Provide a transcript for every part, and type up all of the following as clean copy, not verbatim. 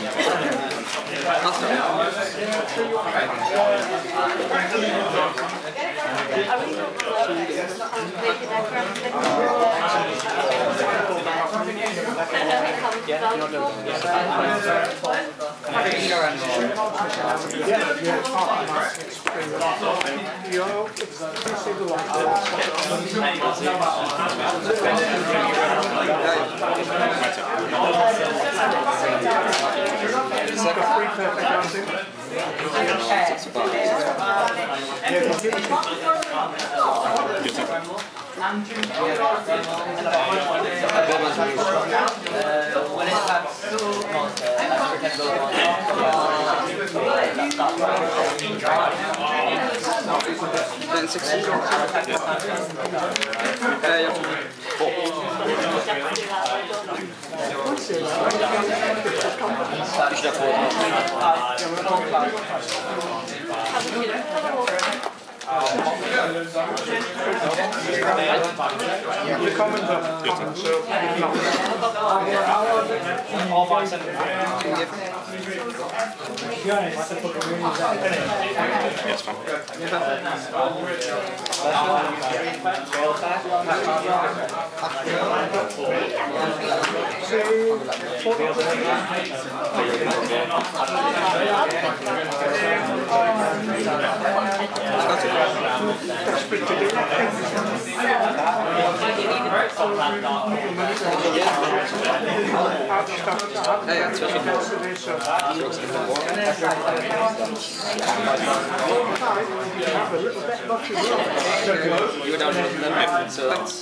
You were down to 11, so that's...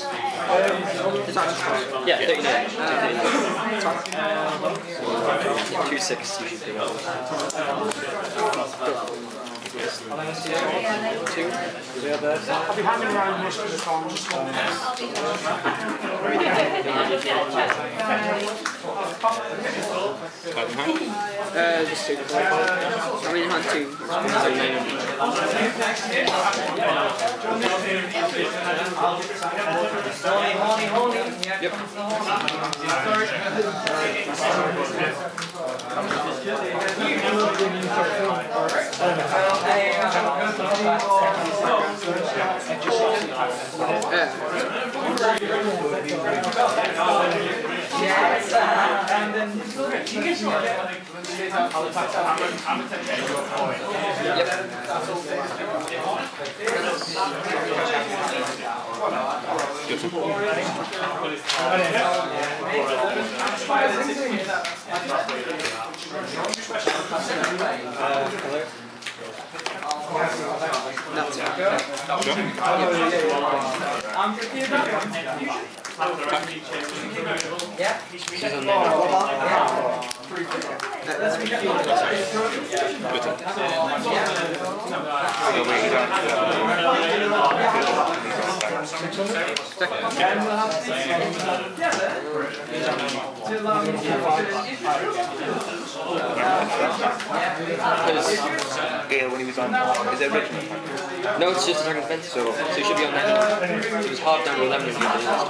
yeah, 39. 2-6 you should pick up. 2. I'll be hanging around most of the time. Just 2. I mean, hand 2. Yep. Yes, and then yeah. Gale when he was on, is it Richmond? No, it's just attacking defense, so he should be on that. He was half down to 11 if he did last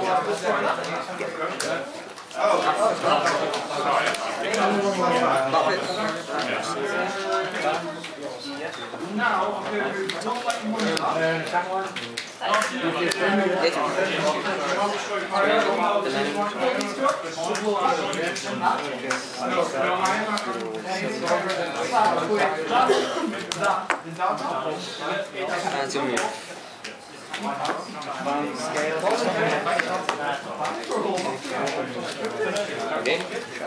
okay.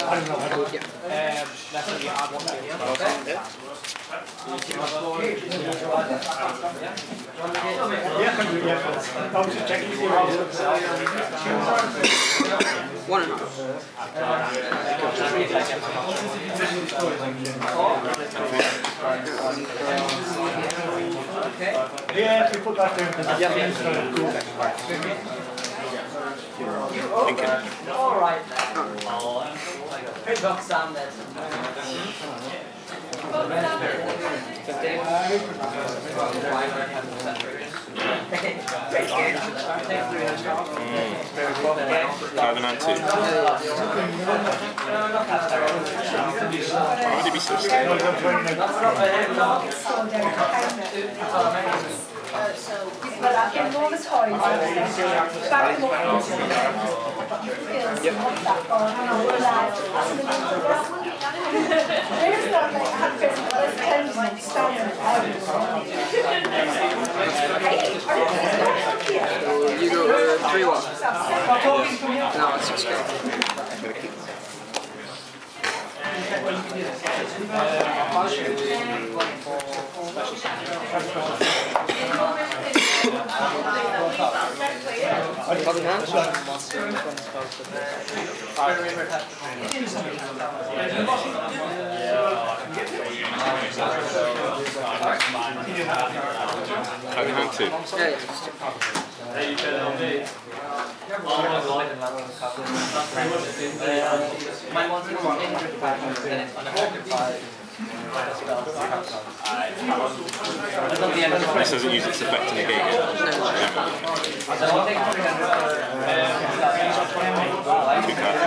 One and a half. Yeah, if you put that down, All right. Pick up some that's Five and 2. He's so scared. But I get all the toys, back them up into that bar, and I will allow there's not like had Christmas, there's pens like standing You go 3 what? No, it's 6 go. Clubbing hands? Clubbing hand too. Yeah. This doesn't use its effect to negate it. Two cards.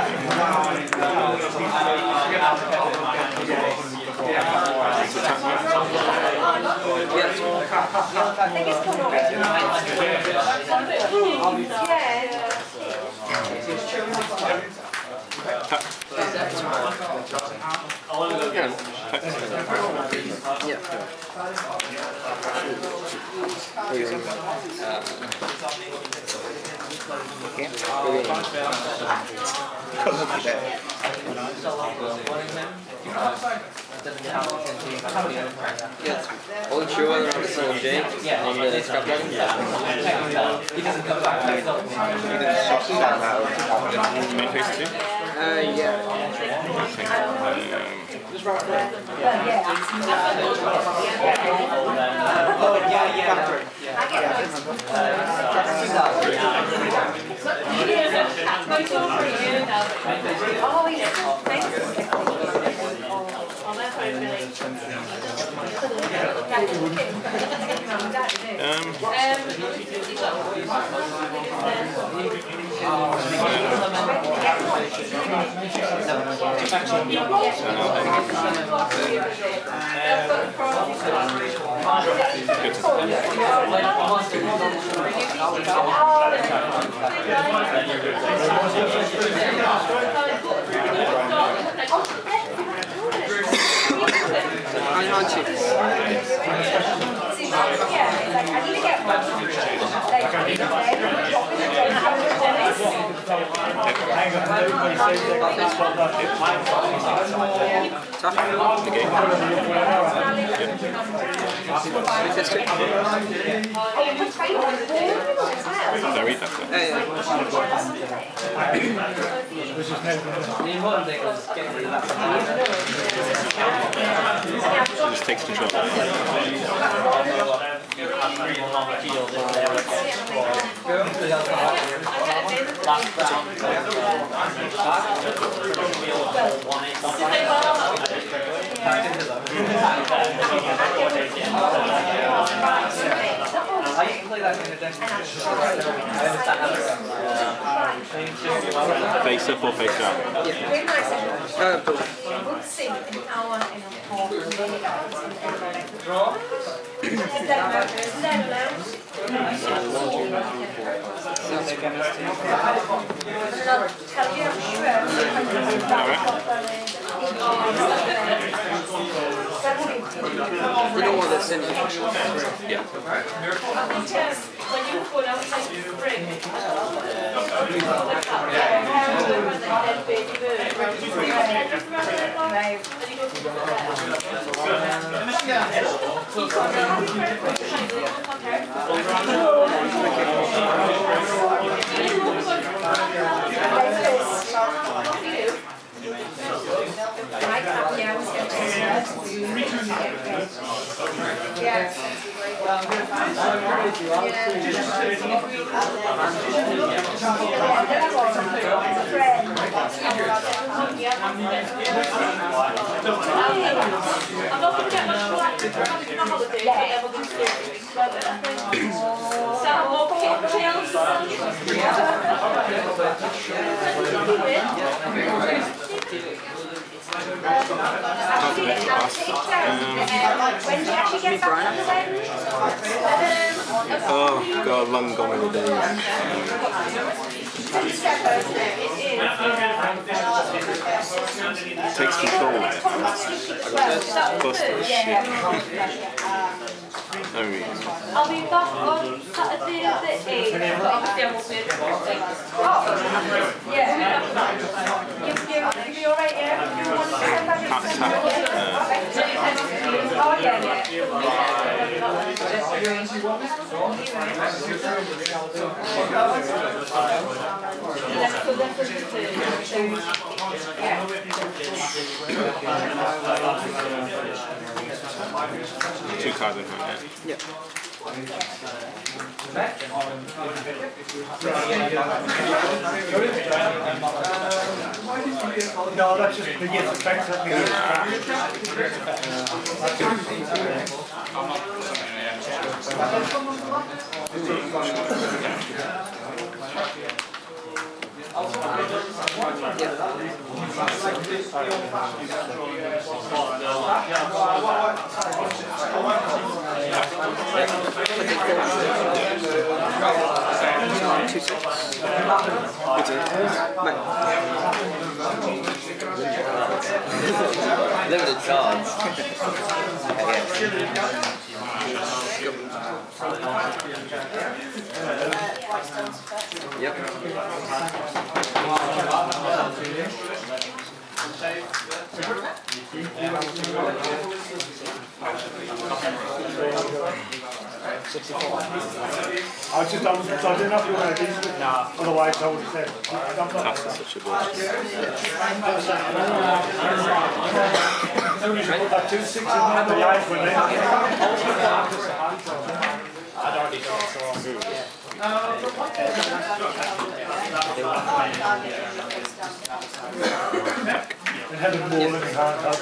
Wasn't sure whether I'm still Jay on the Scrapdragon. He doesn't come back. Main phase 2? Yeah. Just takes control. Face up or face out? You don't want this in it. Yeah. When you put out like spring, I'm not going to get much practice. I'm not going to holiday. I'm going to do When do you actually get back on the wedding? Oh god, long gone are the days. Takes control there. Cluster shit. I mean, I'll be back on Saturday the 8th. Oh, yeah. You'll be alright, yeah? You want to send back oh, yeah, Two cards in hand, yeah. No, that's just the yes effect that Limited cards. Yep. I didn't know if you were going to do it now, otherwise I would have said, That's such a bullshit. that 2 6 in the eyes when they I'd already got and had them more than hand out.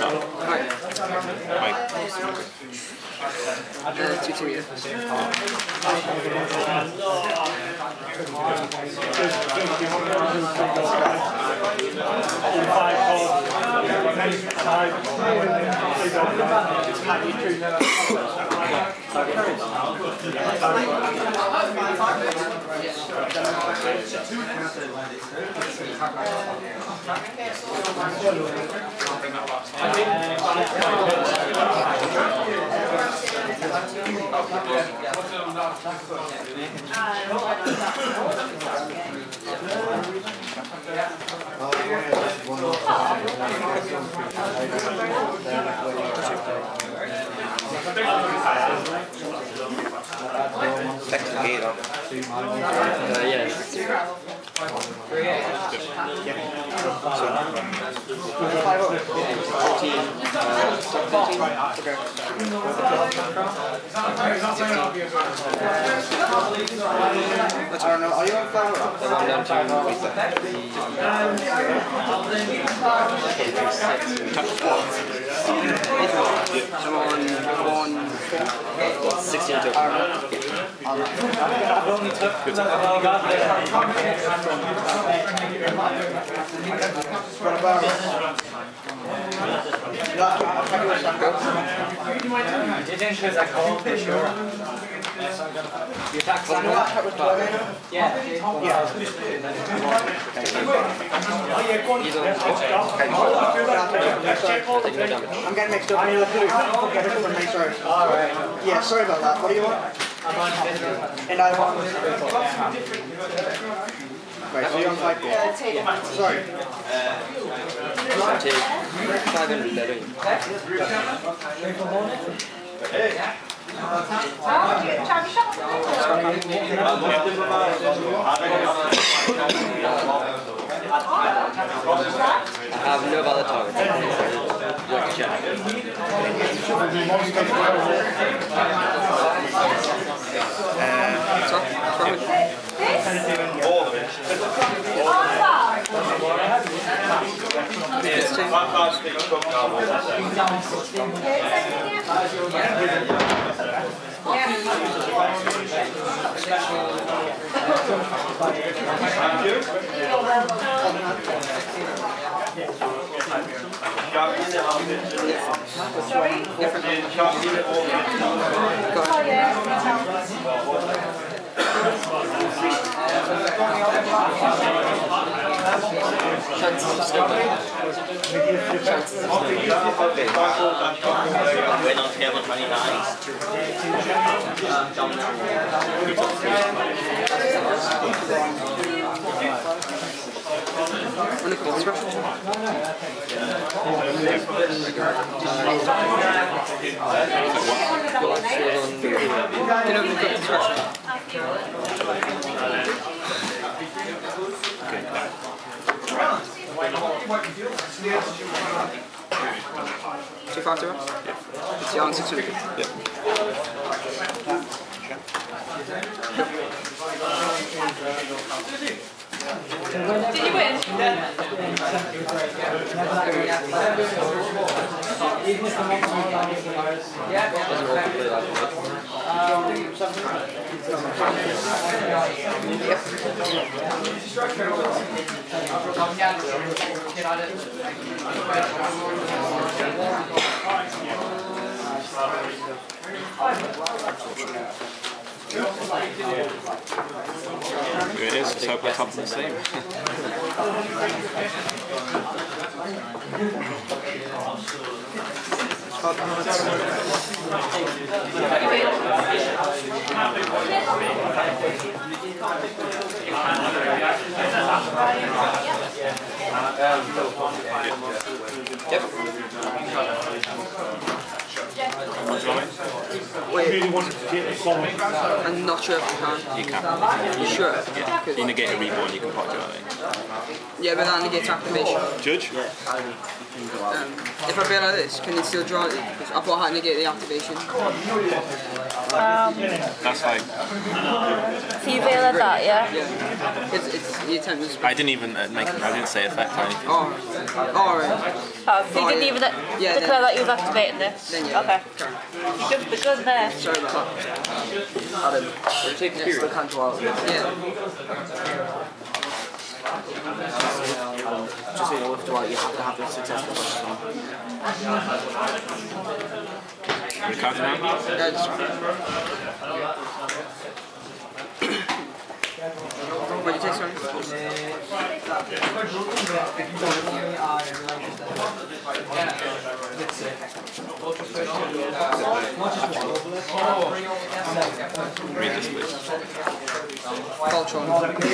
Back to the gate, yes. I don't know, are you on flower? I'm down to I'm on 16 to What about You didn't choose a call for sure. You attack you know what was Tornado? Yeah. He's on I'm getting mixed up. Sorry. Alright. Yeah, sorry about that. What do you want? And I want. Right, so you're on 5 gold. Sorry. take 500 there, don't you? I have no valid target. Work a check. Sorry? Oh, yeah. Chances are still there. Chances are still Went on table 29. When it comes to Two factor? Yeah. It's young 600. Yeah. Did you win? Here it is, let's hope I top the same. I really wanted to get this song. I'm not sure if you can. You can. You sure? Yeah. You negate a reborn, you can pop it away. Yeah, but that negates activation. Judge? If I play like this, can you still draw it? Because I thought I had to negate the activation. That's fine. So you feel like that, yeah? Yeah. It's the attempt was. I didn't even I didn't say effect or anything. Oh, alright. Oh, so you didn't even Yeah, declare that you was activating this? Then yeah. Okay. Good, but good there. Sorry about that. Adam, we're taking Yeah, period. still can't draw it. Yeah. Just so you know, with Dwight, you have to have the successful question. The card now? Yeah, just. What do you take, sorry? Read this, please. Voltron.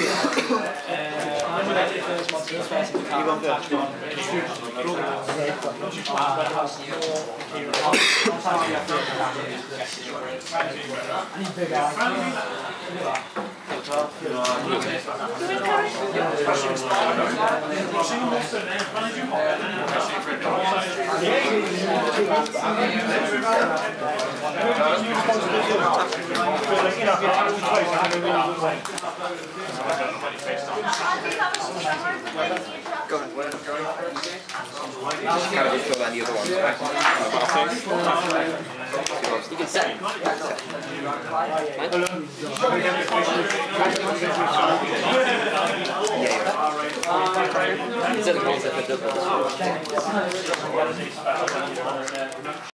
Go ahead. Kind of just fill any other ones. You can set. Instead of concept,